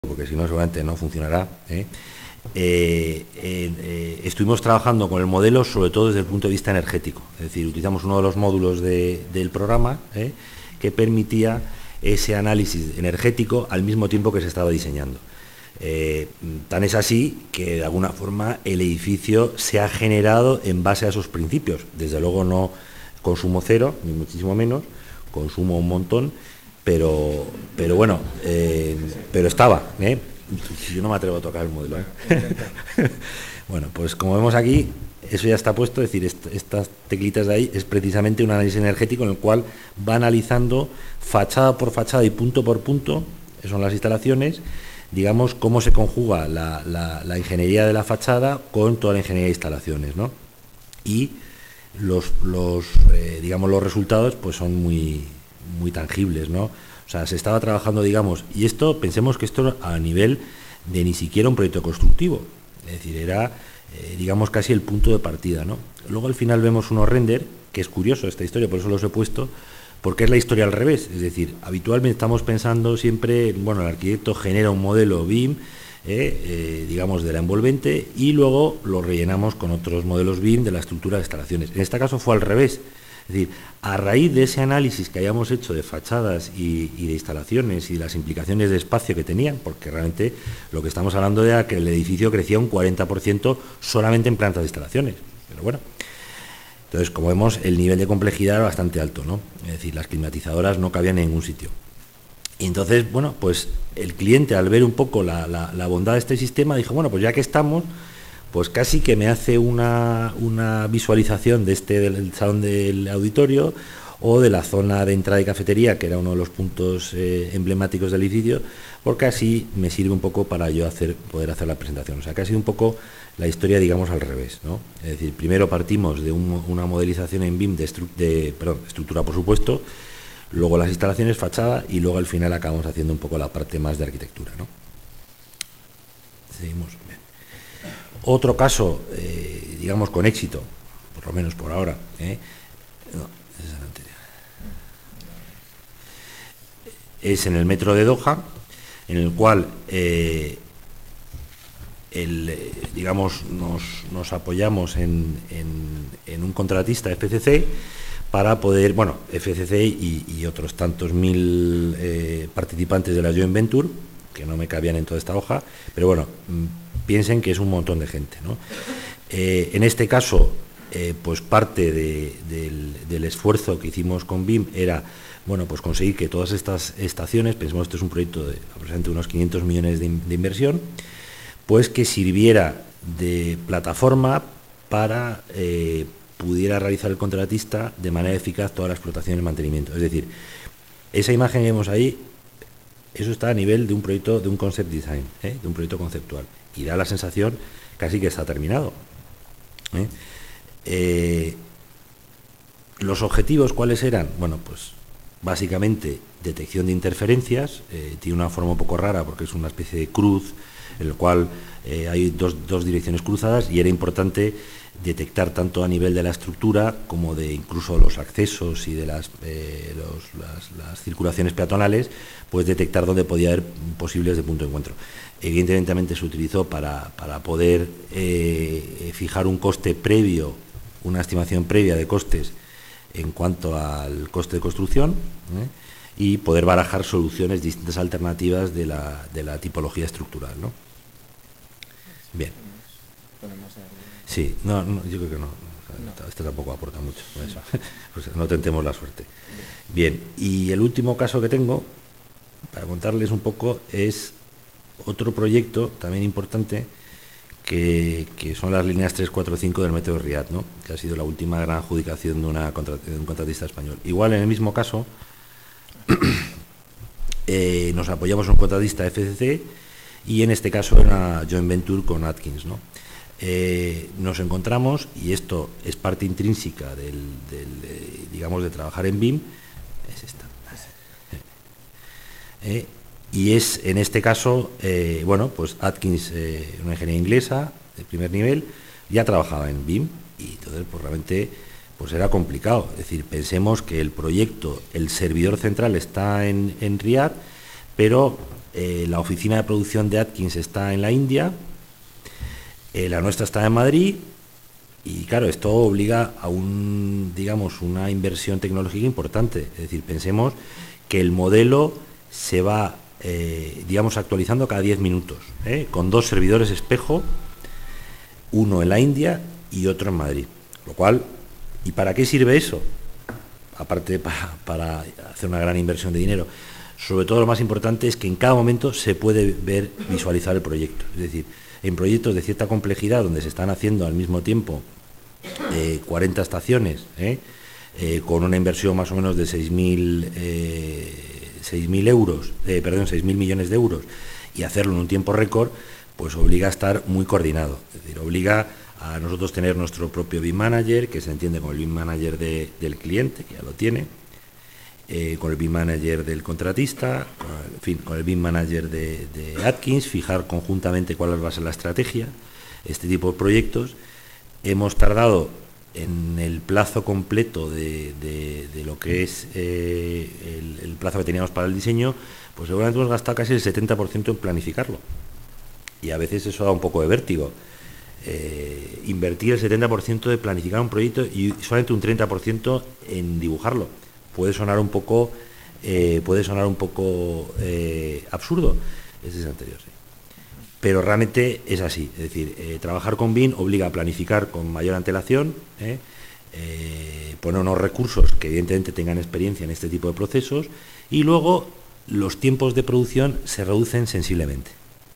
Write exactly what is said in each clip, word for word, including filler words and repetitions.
porque si no seguramente no funcionará, ¿eh? Eh, eh, eh, estuvimos trabajando con el modelo sobre todo desde el punto de vista energético, es decir, utilizamos uno de los módulos de, del programa ¿eh? que permitía ese análisis energético al mismo tiempo que se estaba diseñando. Eh, tan es así que de alguna forma el edificio se ha generado en base a esos principios, desde luego no consumo cero, ni muchísimo menos, consumo un montón, pero, pero bueno, eh, pero estaba, ¿eh? Yo no me atrevo a tocar el modelo, ¿eh? Bueno, pues como vemos aquí, eso ya está puesto, es decir, est estas teclitas de ahí es precisamente un análisis energético en el cual va analizando fachada por fachada y punto por punto, que son las instalaciones, digamos, cómo se conjuga la, la, la ingeniería de la fachada con toda la ingeniería de instalaciones, ¿no? Y los, los eh, digamos, los resultados pues son muy, muy tangibles, ¿no? O sea, se estaba trabajando, digamos, y esto, pensemos que esto a nivel de ni siquiera un proyecto constructivo, es decir, era, eh, digamos, casi el punto de partida, ¿no? Luego al final vemos unos render, que es curioso esta historia, por eso los he puesto, porque es la historia al revés, es decir, habitualmente estamos pensando siempre, bueno, el arquitecto genera un modelo B I M, eh, eh, digamos, de la envolvente, y luego lo rellenamos con otros modelos B I M de la estructura de instalaciones. En este caso fue al revés. Es decir, a raíz de ese análisis que hayamos hecho de fachadas y, y de instalaciones y de las implicaciones de espacio que tenían, porque realmente lo que estamos hablando era que el edificio crecía un cuarenta por ciento solamente en plantas de instalaciones, pero bueno. Entonces, como vemos, el nivel de complejidad era bastante alto, ¿no? Es decir, las climatizadoras no cabían en ningún sitio. Y entonces, bueno, pues el cliente, al ver un poco la, la, la bondad de este sistema, dijo, bueno, pues ya que estamos, pues casi que me hace una, una visualización de este del salón del auditorio o de la zona de entrada y cafetería, que era uno de los puntos eh, emblemáticos del edificio, porque así me sirve un poco para yo hacer, poder hacer la presentación. O sea, que ha sido un poco la historia, digamos, al revés, ¿no? Es decir, primero partimos de un, una modelización en B I M de, estru de perdón, estructura, por supuesto, luego las instalaciones, fachada, y luego al final acabamos haciendo un poco la parte más de arquitectura, ¿no? Seguimos. Otro caso, eh, digamos, con éxito, por lo menos por ahora, ¿eh? No, esa es la anterior. Es en el metro de Doha, en el cual, eh, el, eh, digamos, nos, nos apoyamos en, en, en un contratista F C C para poder, bueno, F C C y, y otros tantos mil eh, participantes de la Joint Venture, que no me cabían en toda esta hoja, pero bueno, piensen que es un montón de gente, ¿no? Eh, en este caso, eh, pues parte de, del, del esfuerzo que hicimos con B I M era, bueno, pues conseguir que todas estas estaciones, pensemos que esto es un proyecto de aproximadamente unos quinientos millones de, de inversión, pues que sirviera de plataforma para eh, pudiera realizar el contratista de manera eficaz toda la explotación y el mantenimiento. Es decir, esa imagen que vemos ahí, eso está a nivel de un proyecto, de un concept design, ¿eh? de un proyecto conceptual, y da la sensación casi que está terminado. ¿eh? Eh, ¿Los objetivos cuáles eran? Bueno, pues básicamente detección de interferencias, eh, tiene una forma un poco rara porque es una especie de cruz, en el cual eh, hay dos, dos direcciones cruzadas, y era importante detectar tanto a nivel de la estructura como de incluso los accesos y de las, eh, los, las, las circulaciones peatonales, pues detectar dónde podía haber posibles de punto de encuentro. Evidentemente se utilizó para, para poder eh, fijar un coste previo, una estimación previa de costes en cuanto al coste de construcción, ¿eh? y poder barajar soluciones, distintas alternativas de la, de la tipología estructural, ¿no? Bien. Sí, no, no, yo creo que no. Esto tampoco aporta mucho. Eso. Pues no tentemos la suerte. Bien, y el último caso que tengo para contarles un poco es otro proyecto también importante que, que son las líneas tres, cuatro, cinco del metro de Riad, ¿no? Que ha sido la última gran adjudicación de, una, de un contratista español. Igual en el mismo caso eh, nos apoyamos en un contratista F C C y en este caso en una joint venture con Atkins, ¿no? Eh, nos encontramos, y esto es parte intrínseca del, del eh, digamos, de trabajar en B I M, es esta. Eh, y es, en este caso, eh, bueno, pues Atkins, eh, una ingeniería inglesa de primer nivel, ya trabajaba en B I M, y entonces, pues realmente, pues era complicado. Es decir, pensemos que el proyecto, el servidor central está en, en Riad, pero eh, la oficina de producción de Atkins está en la India, eh, la nuestra está en Madrid, y claro, esto obliga a un, digamos, una inversión tecnológica importante. Es decir, pensemos que el modelo se va, eh, digamos, actualizando cada diez minutos, ¿eh? con dos servidores espejo, uno en la India y otro en Madrid. Lo cual, ¿y para qué sirve eso? Aparte para, para hacer una gran inversión de dinero. Sobre todo lo más importante es que en cada momento se puede ver, visualizar el proyecto. Es decir, en proyectos de cierta complejidad, donde se están haciendo al mismo tiempo eh, cuarenta estaciones, ¿eh? Eh, con una inversión más o menos de seis mil euros, eh, perdón, seis mil millones de euros, y hacerlo en un tiempo récord, pues obliga a estar muy coordinado. Es decir, obliga a nosotros tener nuestro propio B I M Manager, que se entiende como el B I M Manager de, del cliente, que ya lo tiene, eh, con el B I M Manager del contratista, con el, en fin, con el B I M Manager de, de Atkins, fijar conjuntamente cuál va a ser la estrategia. Este tipo de proyectos hemos tardado en el plazo completo de, de, de lo que es eh, el, el plazo que teníamos para el diseño, pues seguramente hemos gastado casi el setenta por ciento en planificarlo. Y a veces eso da un poco de vértigo. Eh, invertir el setenta por ciento de planificar un proyecto y solamente un treinta por ciento en dibujarlo. Puede sonar un poco, eh, puede sonar un poco eh, absurdo. Ese es anterior, sí. Pero realmente es así. Es decir, eh, trabajar con B I M obliga a planificar con mayor antelación, eh, eh, poner unos recursos que evidentemente tengan experiencia en este tipo de procesos, y luego los tiempos de producción se reducen sensiblemente.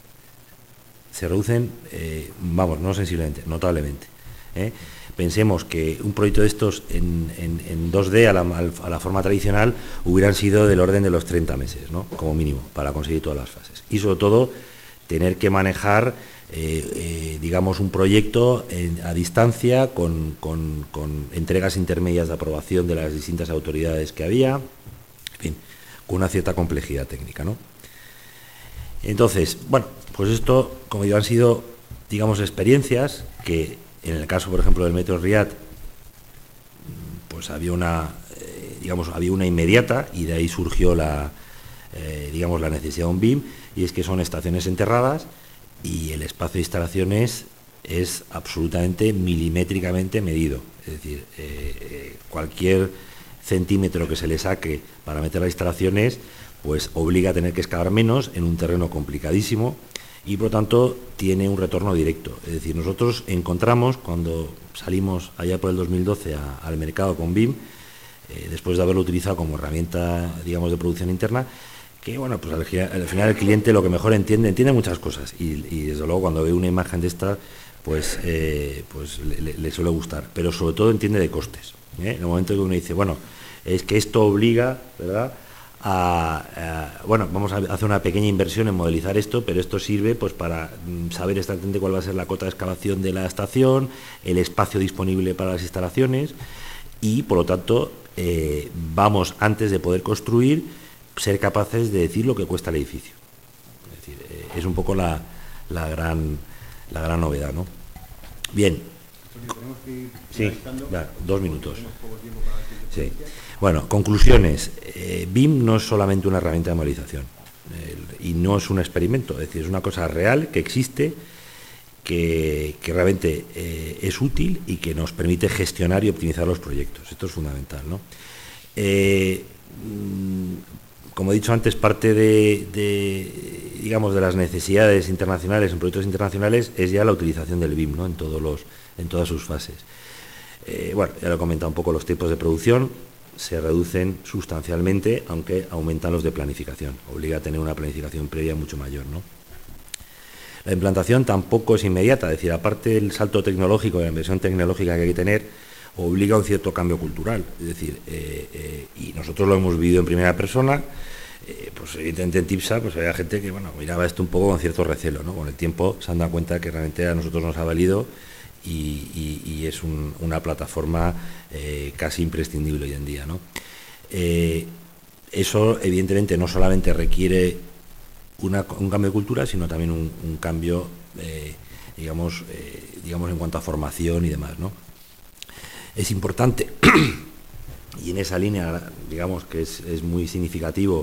Se reducen, eh, vamos, no sensiblemente, notablemente. ¿eh? Pensemos que un proyecto de estos en, en, en dos D a la, a la forma tradicional hubieran sido del orden de los treinta meses, ¿no? Como mínimo, para conseguir todas las fases. Y sobre todo, tener que manejar, eh, eh, digamos, un proyecto en, a distancia con, con, con entregas intermedias de aprobación de las distintas autoridades que había, en fin, con una cierta complejidad técnica, ¿no? Entonces, bueno, pues esto, como digo, han sido, digamos, experiencias que, en el caso, por ejemplo, del Metro Riad, pues había una, eh, digamos, había una inmediata, y de ahí surgió la, eh, digamos, la necesidad de un B I M, y es que son estaciones enterradas y el espacio de instalaciones es absolutamente milimétricamente medido. Es decir, eh, eh, cualquier centímetro que se le saque para meter las instalaciones, pues obliga a tener que excavar menos en un terreno complicadísimo, y por lo tanto tiene un retorno directo. Es decir, nosotros encontramos, cuando salimos allá por el dos mil doce a, al mercado con B I M, eh, después de haberlo utilizado como herramienta, digamos, de producción interna, que bueno, pues al, al final el cliente lo que mejor entiende, entiende muchas cosas, y, y desde luego cuando ve una imagen de esta, pues, eh, pues le, le suele gustar, pero sobre todo entiende de costes. ¿eh? En el momento que uno dice, bueno, es que esto obliga, ¿verdad?, A, a, bueno, vamos a hacer una pequeña inversión en modelizar esto, pero esto sirve pues para saber exactamente cuál va a ser la cota de excavación de la estación, el espacio disponible para las instalaciones, y por lo tanto eh, vamos, antes de poder construir, ser capaces de decir lo que cuesta el edificio. Es decir, eh, es un poco la, la gran la gran novedad, ¿no? Bien. Sí, ya, dos minutos. Sí. Bueno, conclusiones. Eh, B I M no es solamente una herramienta de modelización, eh, y no es un experimento, es decir, es una cosa real que existe, que, que realmente eh, es útil y que nos permite gestionar y optimizar los proyectos. Esto es fundamental, ¿no? Eh, como he dicho antes, parte de, de, digamos, de las necesidades internacionales en proyectos internacionales es ya la utilización del B I M, ¿no?, en todos los, en todas sus fases. Eh, bueno, ya lo he comentado un poco, los tiempos de producción se reducen sustancialmente, aunque aumentan los de planificación. Obliga a tener una planificación previa mucho mayor, ¿no? La implantación tampoco es inmediata, es decir, aparte del salto tecnológico, de la inversión tecnológica que hay que tener, obliga a un cierto cambio cultural. Es decir, eh, eh, y nosotros lo hemos vivido en primera persona, eh, pues evidentemente en TIPSA pues había gente que, bueno, miraba esto un poco con cierto recelo, ¿no? Con el tiempo se han dado cuenta que realmente a nosotros nos ha valido. Y, y, y es un, una plataforma eh, casi imprescindible hoy en día, ¿no? Eh, eso, evidentemente, no solamente requiere una, un cambio de cultura, sino también un, un cambio, eh, digamos, eh, digamos, en cuanto a formación y demás, ¿no? Es importante, y en esa línea, digamos, que es, es muy significativo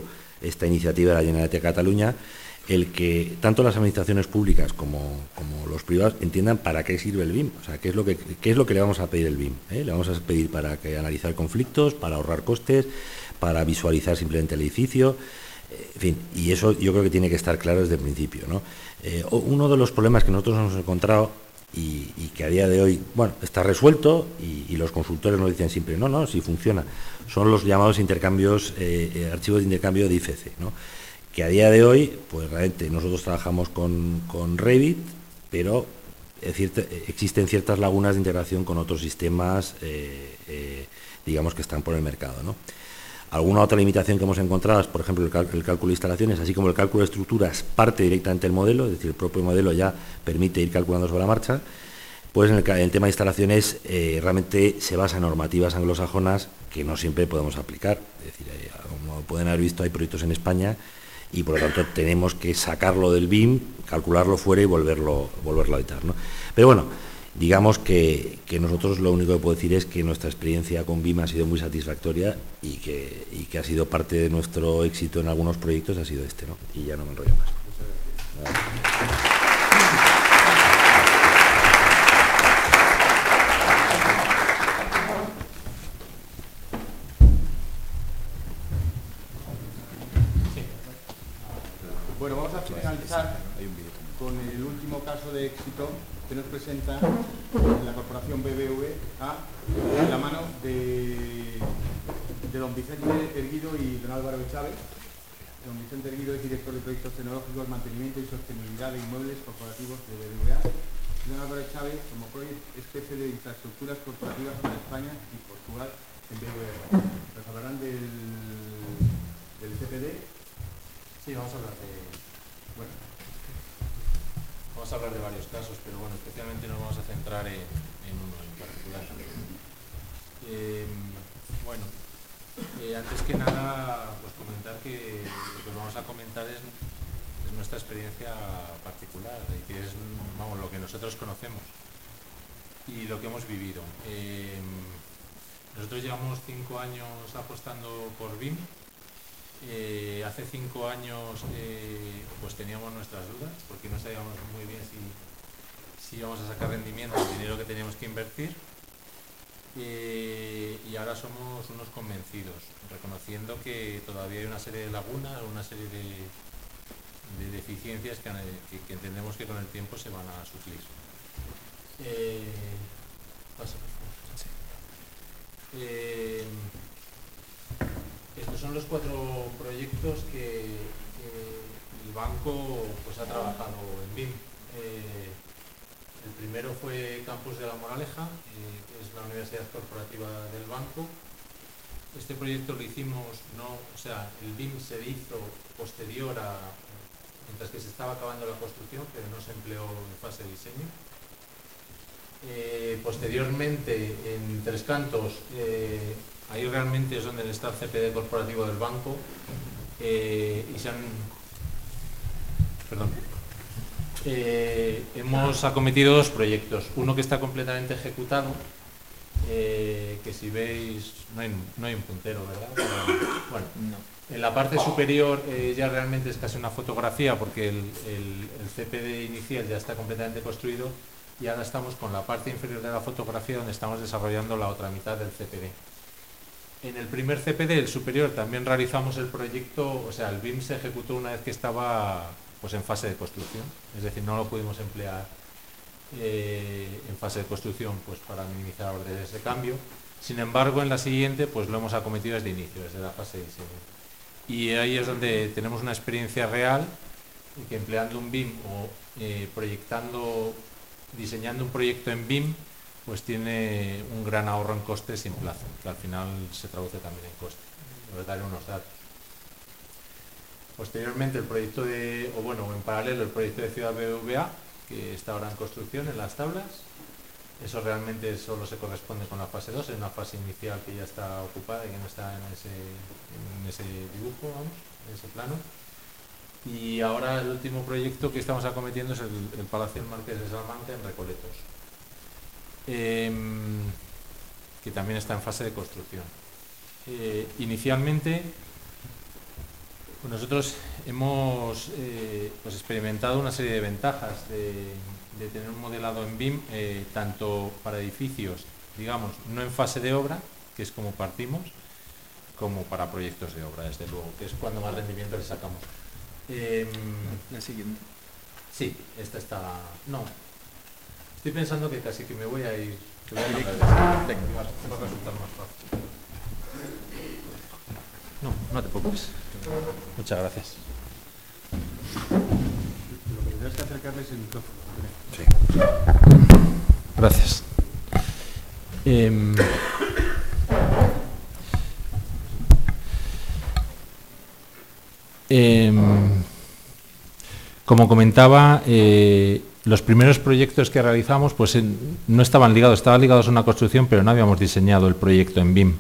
esta iniciativa de la Generalitat de Cataluña, el que tanto las administraciones públicas como, como los privados entiendan para qué sirve el B I M, o sea, qué es lo que, qué es lo que le vamos a pedir el B I M. ¿eh? Le vamos a pedir para que analizar conflictos, para ahorrar costes, para visualizar simplemente el edificio, eh, en fin, y eso yo creo que tiene que estar claro desde el principio, ¿no? Eh, uno de los problemas que nosotros hemos encontrado y, y que a día de hoy, bueno, está resuelto y, y los consultores nos dicen siempre, no, no, sí funciona, son los llamados intercambios, eh, eh, archivos de intercambio de I F C, ¿no? Que a día de hoy, pues realmente nosotros trabajamos con, con Revit, pero es cierto, existen ciertas lagunas de integración con otros sistemas, eh, eh, digamos, que están por el mercado, ¿no? Alguna otra limitación que hemos encontrado es, por ejemplo, el, cal el cálculo de instalaciones, así como el cálculo de estructuras parte directamente del modelo, es decir, el propio modelo ya permite ir calculando sobre la marcha. Pues en el, en el tema de instalaciones eh, realmente se basa en normativas anglosajonas que no siempre podemos aplicar. Es decir, eh, como pueden haber visto, hay proyectos en España y por lo tanto tenemos que sacarlo del B I M, calcularlo fuera y volverlo, volverlo a editar, ¿no? Pero bueno, digamos que, que nosotros lo único que puedo decir es que nuestra experiencia con B I M ha sido muy satisfactoria y que, y que ha sido parte de nuestro éxito en algunos proyectos, ha sido este, ¿no? Y ya no me enrollo más. Gracias. Bueno, vamos a finalizar con el último caso de éxito que nos presenta la corporación B B V A de la mano de, de don Vicente Erguido y don Álvaro Chávez. Don Vicente Erguido es director de proyectos tecnológicos, mantenimiento y sostenibilidad de inmuebles corporativos de B B V A. Y don Álvaro Chávez como Project Especie de infraestructuras corporativas para España y Portugal en B B V A. Nos hablarán del, del C P D. Sí, vamos a hablar de, bueno, vamos a hablar de varios casos, pero bueno, especialmente nos vamos a centrar en, en uno en particular. Eh, bueno, eh, antes que nada, pues comentar que lo que vamos a comentar es, es nuestra experiencia particular, y que es, vamos, lo que nosotros conocemos y lo que hemos vivido. Eh, nosotros llevamos cinco años apostando por B I M. Eh, hace cinco años eh, pues teníamos nuestras dudas porque no sabíamos muy bien si, si íbamos a sacar rendimiento del dinero que teníamos que invertir, eh, y ahora somos unos convencidos, reconociendo que todavía hay una serie de lagunas, una serie de, de deficiencias que, que, que entendemos que con el tiempo se van a suplir. Eh, pasa, por favor. Sí. Eh, Estos son los cuatro proyectos que, que el banco pues, ha trabajado en B I M. Eh, el primero fue Campus de la Moraleja, eh, que es la universidad corporativa del banco. Este proyecto lo hicimos, no, o sea, el B I M se hizo posterior a, mientras que se estaba acabando la construcción, pero no se empleó en fase de diseño. Eh, posteriormente, en Tres Cantos, eh, ahí realmente es donde está el C P D corporativo del banco, eh, y se han, perdón, eh, hemos acometido dos proyectos. Uno que está completamente ejecutado, eh, que si veis, no hay, no hay un puntero, ¿verdad? Pero, bueno, no. En la parte superior eh, ya realmente es casi una fotografía porque el, el, el C P D inicial ya está completamente construido y ahora estamos con la parte inferior de la fotografía donde estamos desarrollando la otra mitad del C P D. En el primer C P D, el superior, también realizamos el proyecto, o sea, el B I M se ejecutó una vez que estaba pues, en fase de construcción, es decir, no lo pudimos emplear eh, en fase de construcción pues, para minimizar órdenes de cambio. Sin embargo, en la siguiente pues lo hemos acometido desde inicio, desde la fase de diseño. Y ahí es donde tenemos una experiencia real, que empleando un B I M o eh, proyectando, diseñando un proyecto en B I M, pues tiene un gran ahorro en costes sin plazo, que al final se traduce también en coste. Os daré unos datos. Posteriormente el proyecto de, o bueno, en paralelo el proyecto de Ciudad B B V A, que está ahora en construcción en las tablas. Eso realmente solo se corresponde con la fase dos, es una fase inicial que ya está ocupada y que no está en ese, en ese dibujo, vamos, en ese plano. Y ahora el último proyecto que estamos acometiendo es el, el Palacio del Marqués de Salamanca en Recoletos, eh, que también está en fase de construcción. Eh, inicialmente Pues nosotros hemos eh, pues experimentado una serie de ventajas de, de tener un modelado en B I M, eh, tanto para edificios, digamos, no en fase de obra, que es como partimos, como para proyectos de obra, desde luego, que es cuando más rendimiento le sacamos. Eh, La siguiente. Sí, esta está... No. Estoy pensando que casi que me voy a ir... Que voy a cambiar de esta. Venga, va a resultar más fácil. No, no te preocupes. Muchas gracias. Lo que tendrás que acercarles el micrófono. Sí. Gracias. Eh, eh, como comentaba, eh, los primeros proyectos que realizamos pues, en, no estaban ligados, estaban ligados a una construcción, pero no habíamos diseñado el proyecto en B I M.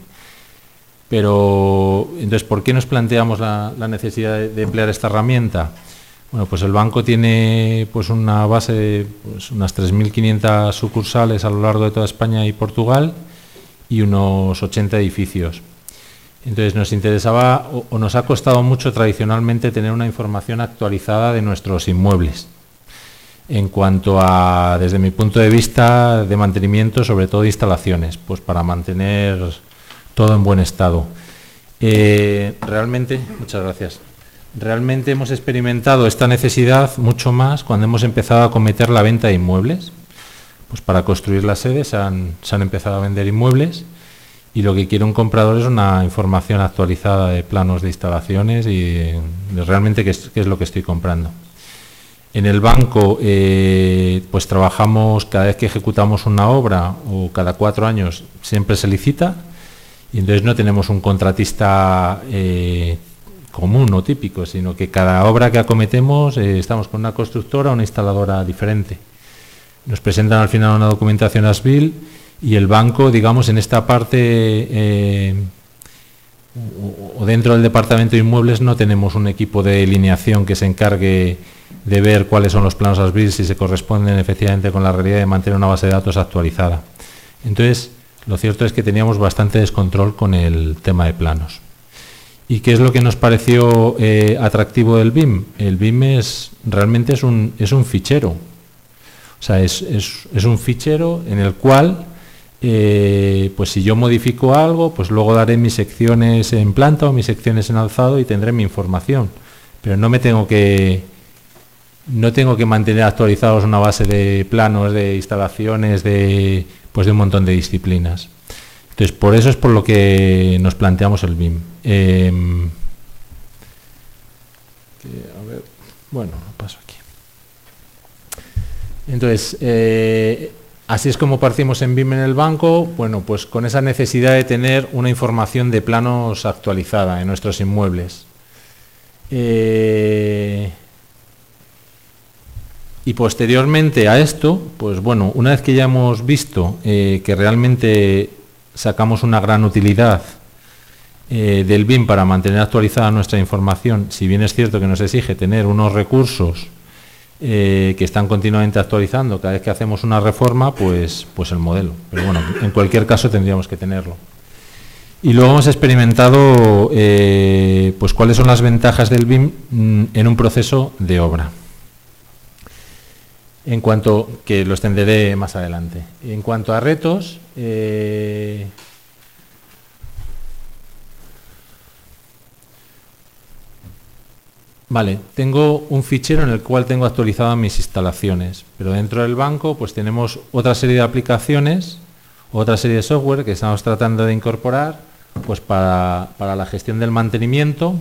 Pero, entonces, ¿por qué nos planteamos la, la necesidad de, de emplear esta herramienta? Bueno, pues el banco tiene pues una base de pues, unas tres mil quinientas sucursales a lo largo de toda España y Portugal y unos ochenta edificios. Entonces nos interesaba o, o nos ha costado mucho tradicionalmente tener una información actualizada de nuestros inmuebles en cuanto a, desde mi punto de vista, de mantenimiento, sobre todo de instalaciones, pues para mantener todo en buen estado. Eh, realmente, muchas gracias. Realmente hemos experimentado esta necesidad mucho más cuando hemos empezado a acometer la venta de inmuebles. Pues para construir las sedes se han, se han empezado a vender inmuebles y lo que quiere un comprador es una información actualizada de planos de instalaciones y de, de realmente qué es, qué es lo que estoy comprando. En el banco eh, pues trabajamos cada vez que ejecutamos una obra o cada cuatro años siempre se licita y entonces no tenemos un contratista eh, común o típico, sino que cada obra que acometemos eh, estamos con una constructora o una instaladora diferente. Nos presentan al final una documentación A S B I L y el banco, digamos, en esta parte eh, o, o dentro del departamento de inmuebles no tenemos un equipo de delineación que se encargue de ver cuáles son los planos A S B I L, si se corresponden efectivamente con la realidad de mantener una base de datos actualizada. Entonces, lo cierto es que teníamos bastante descontrol con el tema de planos. ¿Y qué es lo que nos pareció eh, atractivo del B I M? El B I M es, realmente es un, es un fichero. O sea, es, es, es un fichero en el cual, eh, pues si yo modifico algo, pues luego daré mis secciones en planta o mis secciones en alzado y tendré mi información. Pero no me tengo que, no tengo que mantener actualizados una base de planos, de instalaciones, de, pues de un montón de disciplinas. Entonces, por eso es por lo que nos planteamos el B I M. Eh, que, a ver, bueno, lo paso aquí. Entonces, eh, así es como partimos en B I M en el banco, bueno, pues con esa necesidad de tener una información de planos actualizada en nuestros inmuebles. Eh, y posteriormente a esto, pues bueno, una vez que ya hemos visto eh, que realmente sacamos una gran utilidad eh, del B I M para mantener actualizada nuestra información, si bien es cierto que nos exige tener unos recursos eh, que están continuamente actualizando cada vez que hacemos una reforma, pues, pues el modelo. Pero bueno, en cualquier caso tendríamos que tenerlo. Y luego hemos experimentado eh, pues cuáles son las ventajas del B I M en un proceso de obra. En cuanto, que lo extenderé más adelante. En cuanto a retos, eh, vale, tengo un fichero en el cual tengo actualizadas mis instalaciones, pero dentro del banco pues tenemos otra serie de aplicaciones, otra serie de software que estamos tratando de incorporar pues para, para la gestión del mantenimiento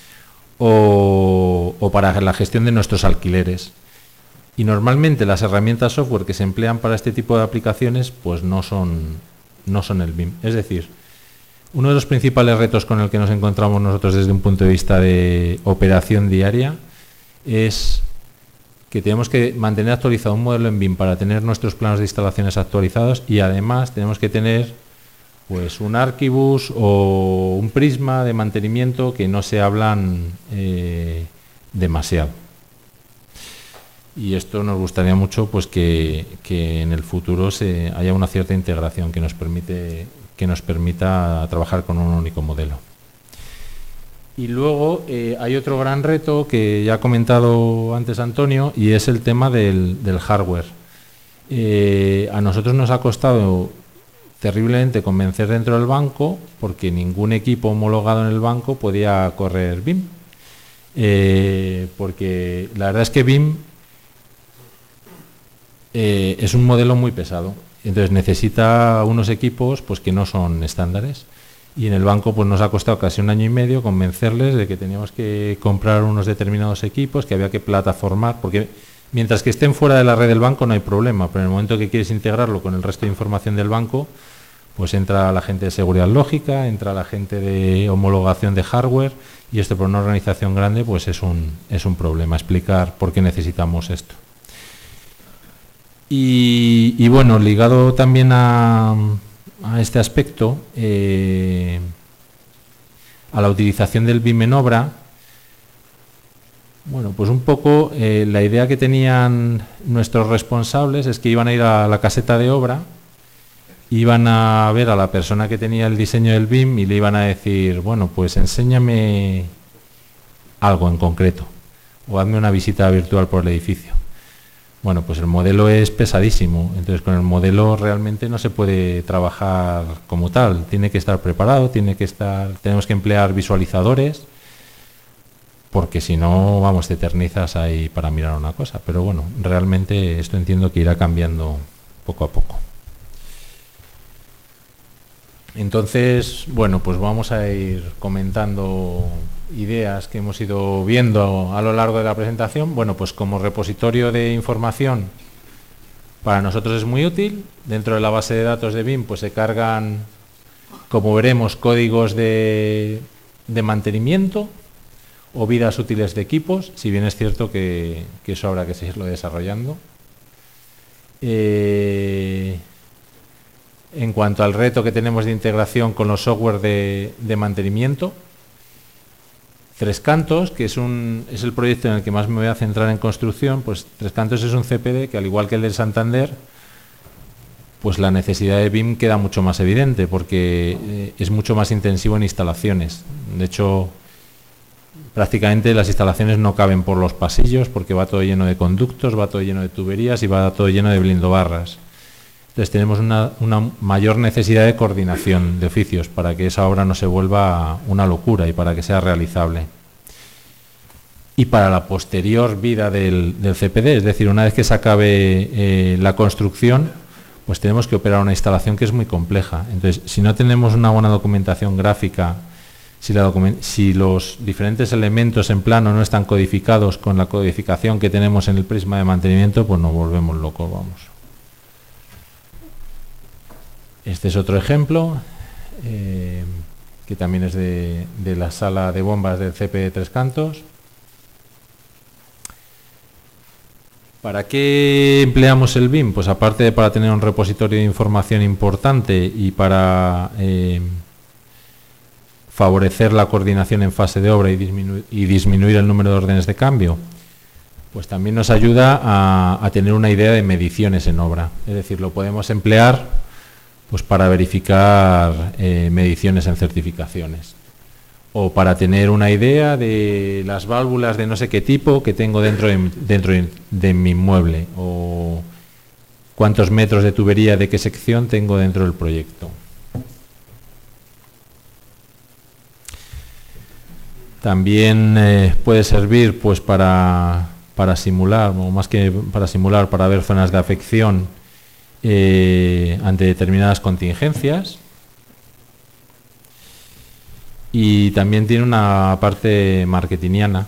o, o para la gestión de nuestros alquileres. Y normalmente las herramientas software que se emplean para este tipo de aplicaciones pues no son, no son el B I M. Es decir, uno de los principales retos con el que nos encontramos nosotros desde un punto de vista de operación diaria es que tenemos que mantener actualizado un modelo en B I M para tener nuestros planos de instalaciones actualizados y además tenemos que tener pues un Archibus o un Prisma de mantenimiento que no se hablan eh, demasiado. Y esto nos gustaría mucho pues que, que en el futuro se haya una cierta integración que nos permite que nos permita trabajar con un único modelo. Y luego eh, hay otro gran reto que ya ha comentado antes Antonio, y es el tema del, del hardware. Eh, a nosotros nos ha costado terriblemente convencer dentro del banco, porque ningún equipo homologado en el banco podía correr B I M. Eh, porque la verdad es que B I M eh, es un modelo muy pesado, entonces necesita unos equipos pues que no son estándares. Y en el banco pues nos ha costado casi un año y medio convencerles de que teníamos que comprar unos determinados equipos, que había que plataformar, porque mientras que estén fuera de la red del banco no hay problema, pero en el momento que quieres integrarlo con el resto de información del banco, pues entra la gente de seguridad lógica, entra la gente de homologación de hardware, y esto por una organización grande pues es un, es un problema, explicar por qué necesitamos esto. Y, y bueno, ligado también a... a este aspecto, eh, a la utilización del B I M en obra, bueno, pues un poco eh, la idea que tenían nuestros responsables es que iban a ir a la caseta de obra, iban a ver a la persona que tenía el diseño del B I M y le iban a decir, bueno, pues enséñame algo en concreto, o hazme una visita virtual por el edificio. Bueno, pues el modelo es pesadísimo, entonces con el modelo realmente no se puede trabajar como tal, tiene que estar preparado, tiene que estar, tenemos que emplear visualizadores, porque si no, vamos, te eternizas ahí para mirar una cosa, pero bueno, realmente esto entiendo que irá cambiando poco a poco. Entonces, bueno, pues vamos a ir comentando ideas que hemos ido viendo a lo largo de la presentación. Bueno, pues como repositorio de información para nosotros es muy útil. Dentro de la base de datos de B I M pues se cargan, como veremos, códigos de, de mantenimiento o vidas útiles de equipos, si bien es cierto que, que eso habrá que seguirlo desarrollando. Eh, en cuanto al reto que tenemos de integración con los software de, de mantenimiento, Tres Cantos, que es, un, es el proyecto en el que más me voy a centrar en construcción, pues Tres Cantos es un C P D que, al igual que el del Santander, pues la necesidad de B I M queda mucho más evidente, porque eh, es mucho más intensivo en instalaciones. De hecho, prácticamente las instalaciones no caben por los pasillos, porque va todo lleno de conductos, va todo lleno de tuberías y va todo lleno de blindobarras. Entonces tenemos una, una mayor necesidad de coordinación de oficios para que esa obra no se vuelva una locura y para que sea realizable. Y para la posterior vida del, del C P D, es decir, una vez que se acabe eh, la construcción, pues tenemos que operar una instalación que es muy compleja. Entonces, si no tenemos una buena documentación gráfica, si, la document si los diferentes elementos en plano no están codificados con la codificación que tenemos en el prisma de mantenimiento, pues nos volvemos locos, vamos. Este es otro ejemplo, eh, que también es de, de la sala de bombas del C P D Tres Cantos. ¿Para qué empleamos el B I M? Pues aparte de para tener un repositorio de información importante y para eh, favorecer la coordinación en fase de obra y, disminu y disminuir el número de órdenes de cambio, pues también nos ayuda a, a tener una idea de mediciones en obra. Es decir, lo podemos emplear pues para verificar eh, mediciones en certificaciones, o para tener una idea de las válvulas de no sé qué tipo que tengo dentro de, dentro de mi inmueble, o cuántos metros de tubería de qué sección tengo dentro del proyecto. También eh, puede servir pues para, para simular, o más que para simular, para ver zonas de afección Eh, ante determinadas contingencias, y también tiene una parte marketingiana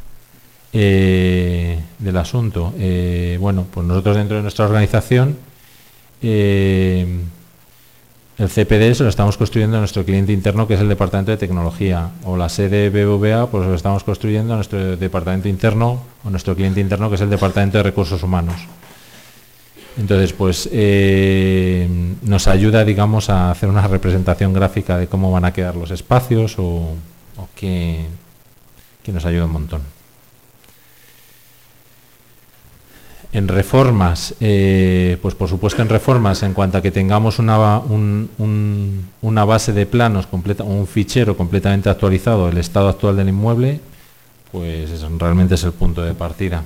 eh, del asunto. Eh, bueno, pues nosotros dentro de nuestra organización eh, el C P D se lo estamos construyendo a nuestro cliente interno, que es el Departamento de Tecnología, o la sede B B V A pues lo estamos construyendo a nuestro departamento interno, o nuestro cliente interno, que es el Departamento de Recursos Humanos. Entonces, pues eh, nos ayuda, digamos, a hacer una representación gráfica de cómo van a quedar los espacios, o, o que, que nos ayuda un montón. En reformas, eh, pues por supuesto en reformas, en cuanto a que tengamos una, un, un, una base de planos, completa, un fichero completamente actualizado, el estado actual del inmueble, pues eso realmente es el punto de partida.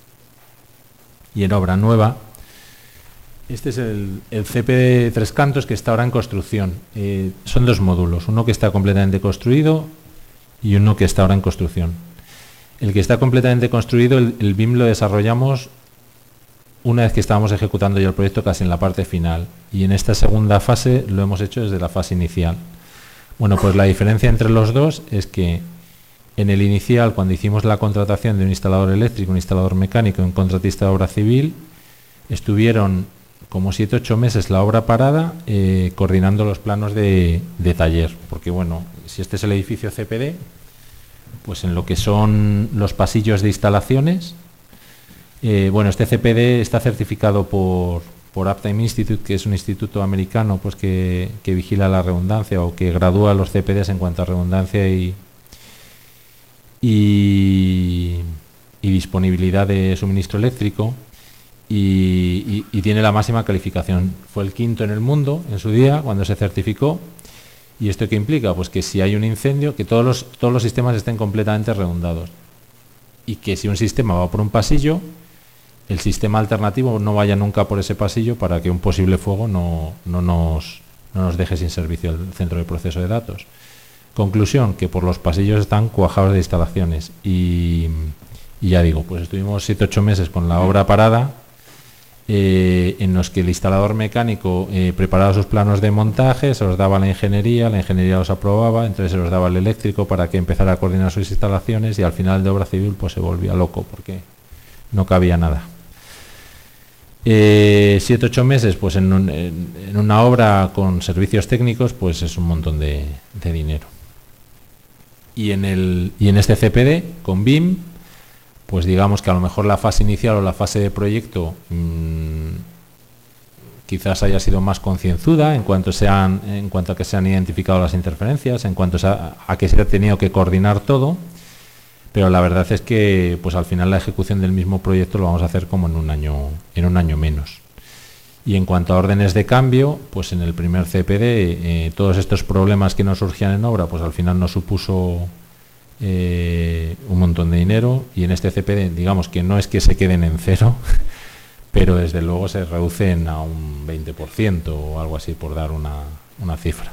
Y en obra nueva, este es el, el C P D Tres Cantos, que está ahora en construcción. Eh, son dos módulos, uno que está completamente construido y uno que está ahora en construcción. El que está completamente construido, el, el B I M lo desarrollamos una vez que estábamos ejecutando ya el proyecto casi en la parte final, y en esta segunda fase lo hemos hecho desde la fase inicial. Bueno, pues la diferencia entre los dos es que en el inicial, cuando hicimos la contratación de un instalador eléctrico, un instalador mecánico y un contratista de obra civil, estuvieron como siete ocho meses la obra parada eh, coordinando los planos de, de taller, porque bueno, si este es el edificio C P D, pues en lo que son los pasillos de instalaciones, Eh, bueno, este C P D está certificado por, por Uptime Institute, que es un instituto americano pues que, que vigila la redundancia o que gradúa los C P Ds en cuanto a redundancia y, y, y disponibilidad de suministro eléctrico, y, y, y tiene la máxima calificación. Fue el quinto en el mundo en su día cuando se certificó. ¿Y esto qué implica? Pues que si hay un incendio, que todos los, todos los sistemas estén completamente redundados, y que si un sistema va por un pasillo, el sistema alternativo no vaya nunca por ese pasillo para que un posible fuego no, no, nos, no nos deje sin servicio el centro de proceso de datos. Conclusión, que por los pasillos están cuajados de instalaciones, y, y ya digo, pues estuvimos siete ocho meses con la obra parada, eh, en los que el instalador mecánico eh, preparaba sus planos de montaje, se los daba a la ingeniería, la ingeniería los aprobaba, entonces se los daba al eléctrico para que empezara a coordinar sus instalaciones, y al final de obra civil pues se volvía loco porque no cabía nada. Eh, siete ocho meses pues en, un, en, en una obra con servicios técnicos pues es un montón de, de dinero. Y en, el, y en este C P D con B I M, pues digamos que a lo mejor la fase inicial o la fase de proyecto mmm, quizás haya sido más concienzuda en cuanto, sean, en cuanto a que se han identificado las interferencias, en cuanto a, a que se ha tenido que coordinar todo, pero la verdad es que pues al final la ejecución del mismo proyecto lo vamos a hacer como en un año, en un año menos. Y en cuanto a órdenes de cambio, pues en el primer C P D eh, todos estos problemas que nos surgían en obra, pues al final nos supuso eh, un montón de dinero, y en este C P D digamos que no es que se queden en cero, pero desde luego se reducen a un veinte por ciento o algo así, por dar una, una cifra.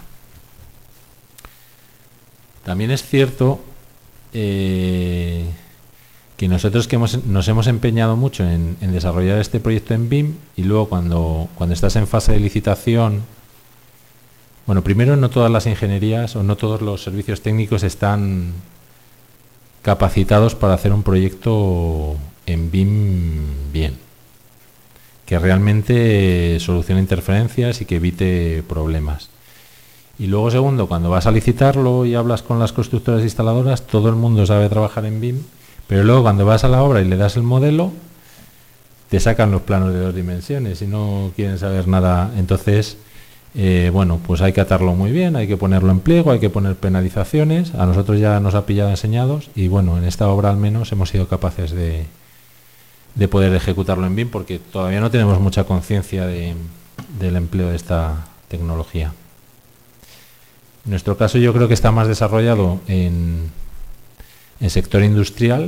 También es cierto eh, que nosotros que hemos, nos hemos empeñado mucho en, en desarrollar este proyecto en B I M, y luego cuando, cuando estás en fase de licitación, bueno, primero no todas las ingenierías o no todos los servicios técnicos están capacitados para hacer un proyecto en B I M bien, que realmente solucione interferencias y que evite problemas. Y luego, segundo, cuando vas a licitarlo y hablas con las constructoras e instaladoras, todo el mundo sabe trabajar en B I M, pero luego cuando vas a la obra y le das el modelo, te sacan los planos de dos dimensiones y no quieren saber nada. Entonces, eh, bueno, pues hay que atarlo muy bien, hay que ponerlo en pliego, hay que poner penalizaciones. A nosotros ya nos ha pillado enseñados, y bueno, en esta obra al menos hemos sido capaces de, de poder ejecutarlo en B I M, porque todavía no tenemos mucha conciencia de, del empleo de esta tecnología. En nuestro caso yo creo que está más desarrollado en, en sector industrial,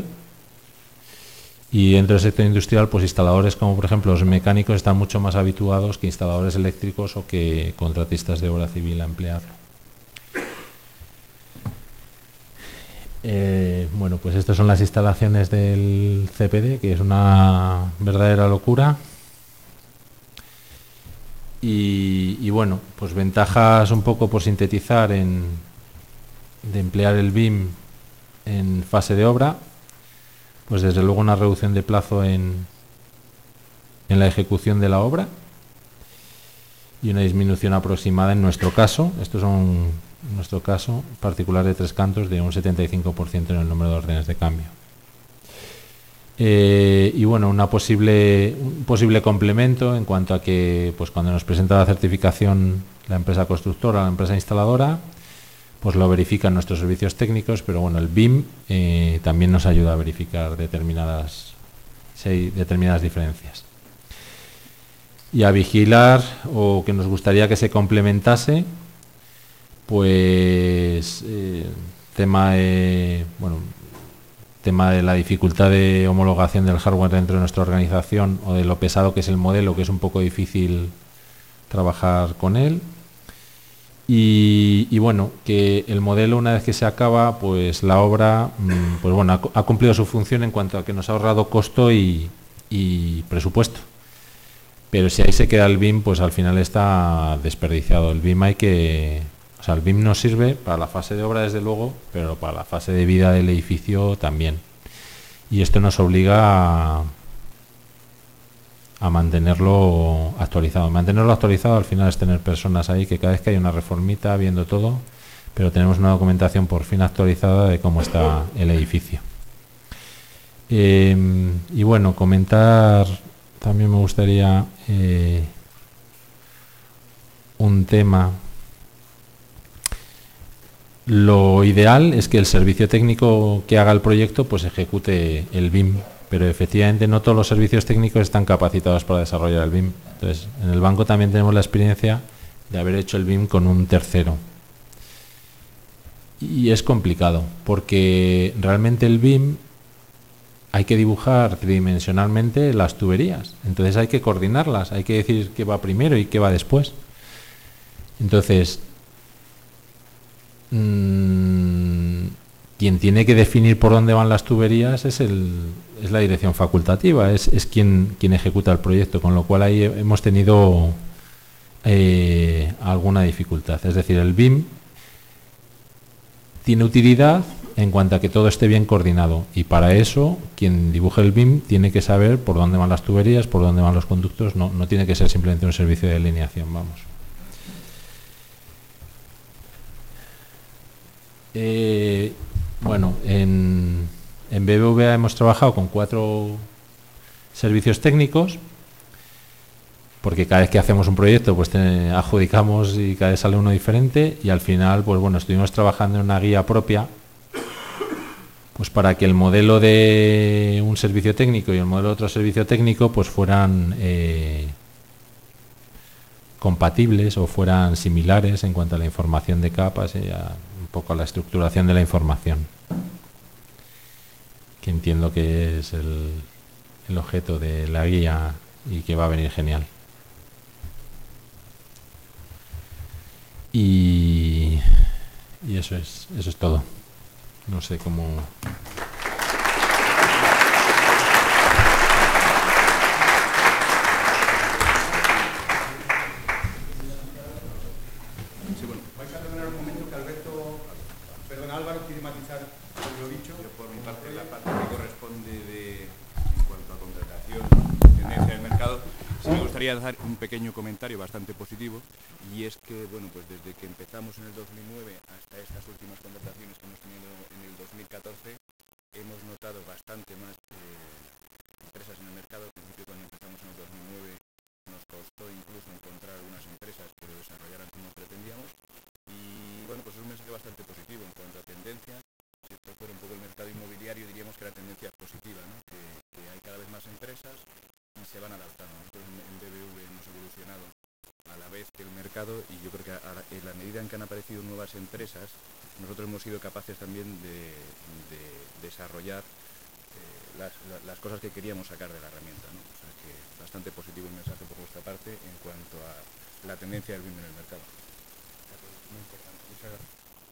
y dentro del sector industrial pues instaladores como por ejemplo los mecánicos están mucho más habituados que instaladores eléctricos o que contratistas de obra civil a emplearlo. Eh, bueno, pues estas son las instalaciones del C P D, que es una verdadera locura. Y, y bueno, pues ventajas un poco por sintetizar en, de emplear el B I M en fase de obra, pues desde luego una reducción de plazo en, en la ejecución de la obra, y una disminución aproximada en nuestro caso, esto es un, en nuestro caso particular de Tres Cantos, de un setenta y cinco por ciento en el número de órdenes de cambio. Eh, y bueno, una posible, un posible complemento en cuanto a que pues cuando nos presenta la certificación la empresa constructora, la empresa instaladora, pues lo verifican nuestros servicios técnicos, pero bueno, el B I M eh, también nos ayuda a verificar determinadas si hay determinadas diferencias. Y a vigilar, o que nos gustaría que se complementase, pues eh, tema de, bueno, tema de la dificultad de homologación del hardware dentro de nuestra organización, o de lo pesado que es el modelo, que es un poco difícil trabajar con él. Y, y bueno, que el modelo, una vez que se acaba, pues la obra pues bueno, ha, ha cumplido su función en cuanto a que nos ha ahorrado costo y, y presupuesto. Pero si ahí se queda el B I M, pues al final está desperdiciado. El B I M hay que... O sea, el B I M nos sirve para la fase de obra, desde luego, pero para la fase de vida del edificio también. Y esto nos obliga a, a mantenerlo actualizado. Mantenerlo actualizado al final es tener personas ahí que cada vez que hay una reformita, viendo todo, pero tenemos una documentación por fin actualizada de cómo está el edificio. Eh, y bueno, comentar... También me gustaría eh, un tema. Lo ideal es que el servicio técnico que haga el proyecto pues ejecute el B I M, pero efectivamente no todos los servicios técnicos están capacitados para desarrollar el B I M. Entonces, en el banco también tenemos la experiencia de haber hecho el B I M con un tercero. Y es complicado, porque realmente el B I M hay que dibujar tridimensionalmente las tuberías, entonces hay que coordinarlas, hay que decir qué va primero y qué va después. Entonces, mmm, quien tiene que definir por dónde van las tuberías es, el, es la dirección facultativa, es, es quien, quien ejecuta el proyecto, con lo cual ahí hemos tenido eh, alguna dificultad. Es decir, el B I M tiene utilidad en cuanto a que todo esté bien coordinado, y para eso quien dibuje el B I M tiene que saber por dónde van las tuberías, por dónde van los conductos, no, no tiene que ser simplemente un servicio de delineación, vamos. Eh, bueno, en, en B B V A hemos trabajado con cuatro servicios técnicos, porque cada vez que hacemos un proyecto pues te adjudicamos y cada vez sale uno diferente, y al final pues bueno, estuvimos trabajando en una guía propia pues para que el modelo de un servicio técnico y el modelo de otro servicio técnico pues fueran eh, compatibles o fueran similares en cuanto a la información de capas y a, un poco a la estructuración de la información, que entiendo que es el, el objeto de la guía y que va a venir genial. Y, y eso es, eso es todo. No sé cómo... Sí, bueno, vais a terminar un momento que Alberto, perdón, Álvaro quiere matizar lo dicho. Yo, por mi parte, la parte que corresponde de, en cuanto a contratación, tendencia del mercado, sí me gustaría dar un pequeño comentario bastante positivo, y es que, bueno, pues desde que empezamos en el dos mil nueve hasta estas últimas contrataciones que hemos tenido en el dos mil catorce, hemos notado bastante más eh, empresas en el mercado. Al principio, cuando empezamos en el dos mil nueve, nos costó incluso encontrar algunas empresas que lo desarrollaran como pretendíamos, y bueno, pues es un mensaje bastante positivo en cuanto a tendencia. Si esto fuera un poco el mercado inmobiliario, diríamos que la tendencia es positiva, ¿no? que, que hay cada vez más empresas y se van adaptando. Nosotros en B B V hemos evolucionado a la vez que el mercado, y yo creo que a la, en la medida en que han aparecido nuevas empresas, nosotros hemos sido capaces también de, de desarrollar eh, las, las cosas que queríamos sacar de la herramienta, ¿no? O sea que bastante positivo el mensaje por vuestra parte en cuanto a la tendencia del B I M en el mercado. Muy importante. Muchas gracias.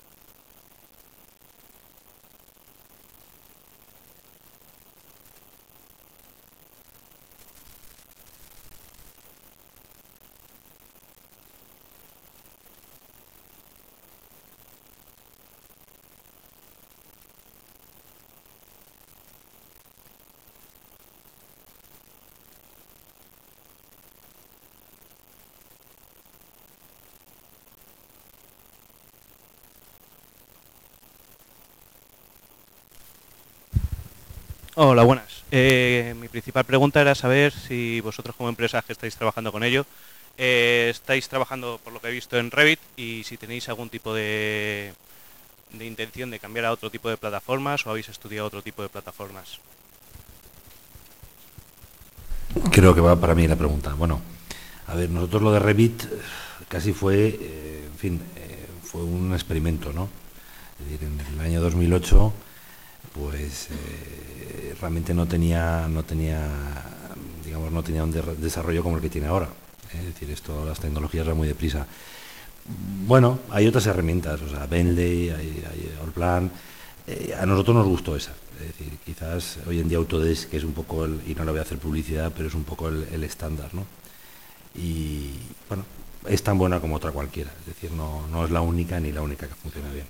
Hola, buenas. Eh, mi principal pregunta era saber si vosotros como empresa que estáis trabajando con ello, eh, estáis trabajando por lo que he visto en Revit, y si tenéis algún tipo de, de intención de cambiar a otro tipo de plataformas o habéis estudiado otro tipo de plataformas. Creo que va para mí la pregunta. Bueno, a ver, nosotros lo de Revit casi fue, eh, en fin, eh, fue un experimento, ¿no? Es decir, en el año dos mil ocho, pues eh, realmente no tenía, no tenía, digamos, no tenía un de desarrollo como el que tiene ahora. ¿eh? Es decir, esto, las tecnologías van muy deprisa. Bueno, hay otras herramientas, o sea, Bentley, hay, hay Allplan. Eh, a nosotros nos gustó esa. Es decir, quizás hoy en día Autodesk, que es un poco, el, y no le voy a hacer publicidad, pero es un poco el, el estándar, ¿no? Y bueno, es tan buena como otra cualquiera, es decir, no, no es la única ni la única que funciona bien.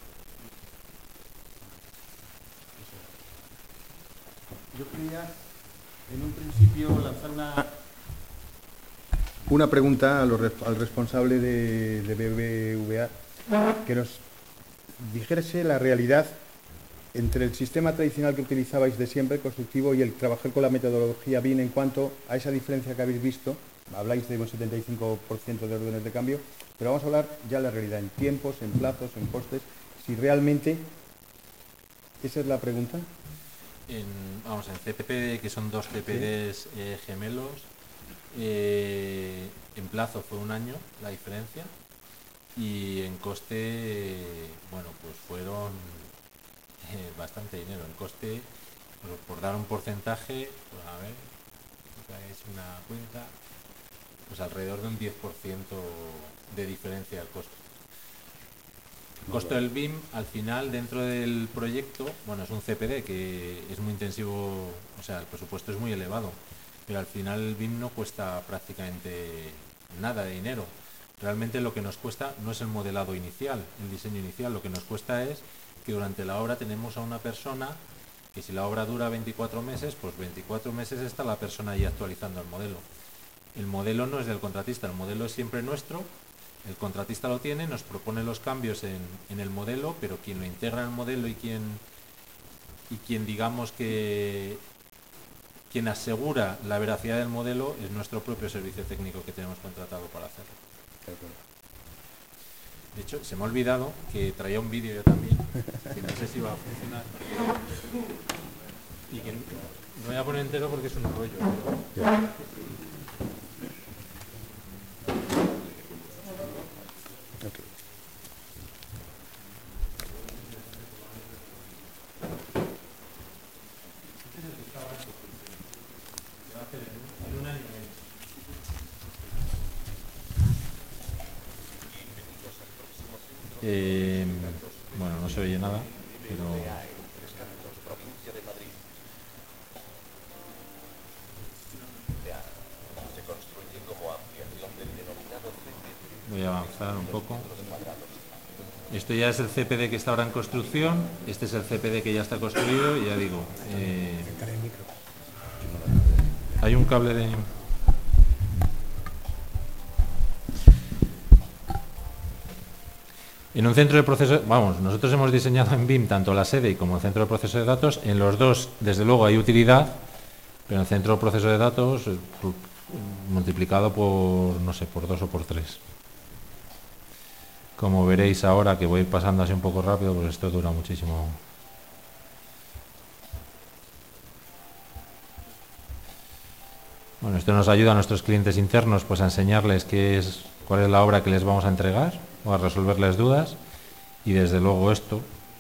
Yo quería, en un principio, lanzar una, una pregunta a los, al responsable de, de B B V A, que nos dijese la realidad entre el sistema tradicional que utilizabais de siempre, constructivo, y el trabajar con la metodología B I M en cuanto a esa diferencia que habéis visto. Habláis de un setenta y cinco por ciento de órdenes de cambio, pero vamos a hablar ya de la realidad, en tiempos, en plazos, en costes, si realmente, esa es la pregunta. En, vamos, en C P P D, que son dos C P Ds eh, gemelos, eh, en plazo fue un año la diferencia, y en coste, eh, bueno, pues fueron eh, bastante dinero. En coste, por, por dar un porcentaje, pues a ver, que hagáis una cuenta, pues alrededor de un diez por ciento de diferencia al coste. El costo del B I M, al final, dentro del proyecto, bueno, es un C P D que es muy intensivo, o sea, el presupuesto es muy elevado, pero al final el B I M no cuesta prácticamente nada de dinero. Realmente lo que nos cuesta no es el modelado inicial, el diseño inicial, lo que nos cuesta es que durante la obra tenemos a una persona que, si la obra dura veinticuatro meses, pues veinticuatro meses está la persona ahí actualizando el modelo. El modelo no es del contratista, el modelo es siempre nuestro. El contratista lo tiene, nos propone los cambios en, en el modelo, pero quien lo integra en el modelo y quien, y quien digamos que quien asegura la veracidad del modelo es nuestro propio servicio técnico que tenemos contratado para hacerlo. De hecho, se me ha olvidado que traía un vídeo yo también, que no sé si va a funcionar. Y que no, no voy a poner entero porque es un rollo. Pero... Eh, bueno, no se oye nada, pero... Voy a avanzar un poco. Esto ya es el C P D que está ahora en construcción, este es el C P D que ya está construido y ya digo... Eh, hay un cable de... En un centro de proceso, vamos, nosotros hemos diseñado en B I M tanto la sede como el centro de proceso de datos. En los dos, desde luego, hay utilidad, pero en el centro de proceso de datos, multiplicado por, no sé, por dos o por tres. Como veréis ahora, que voy a ir pasando así un poco rápido, pues esto dura muchísimo. Bueno, esto nos ayuda a nuestros clientes internos pues a enseñarles qué es, cuál es la obra que les vamos a entregar, o a resolverles dudas, y desde luego esto,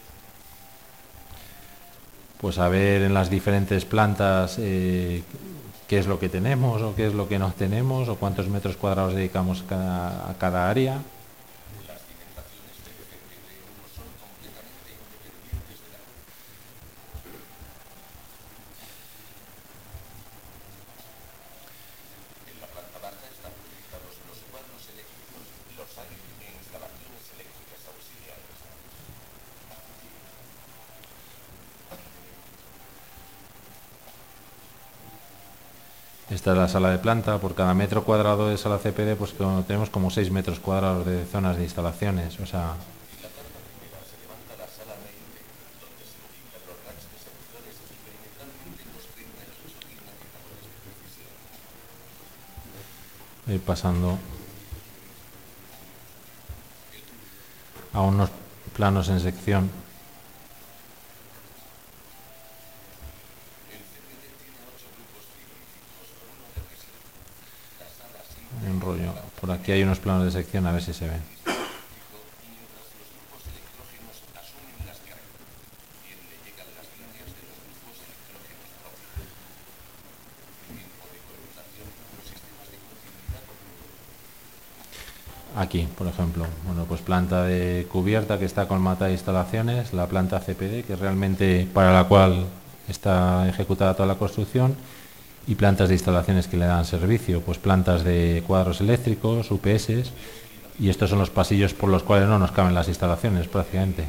pues a ver en las diferentes plantas eh, qué es lo que tenemos o qué es lo que no tenemos, o cuántos metros cuadrados dedicamos cada, a cada área. Esta es la sala de planta. Por cada metro cuadrado de sala C P D, pues tenemos como seis metros cuadrados de zonas de instalaciones. O sea, voy pasando a unos planos en sección. rollo. Por aquí hay unos planos de sección, a ver si se ven. Aquí, por ejemplo, bueno, pues planta de cubierta que está colmada de instalaciones, la planta C P D, que es realmente para la cual está ejecutada toda la construcción, y plantas de instalaciones que le dan servicio, pues plantas de cuadros eléctricos, U P S, y estos son los pasillos por los cuales no nos caben las instalaciones prácticamente.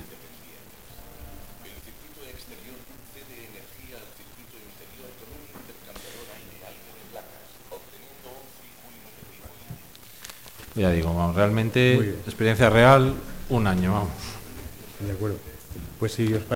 Ya digo, vamos, realmente experiencia real, un año, vamos. De acuerdo. Pues si os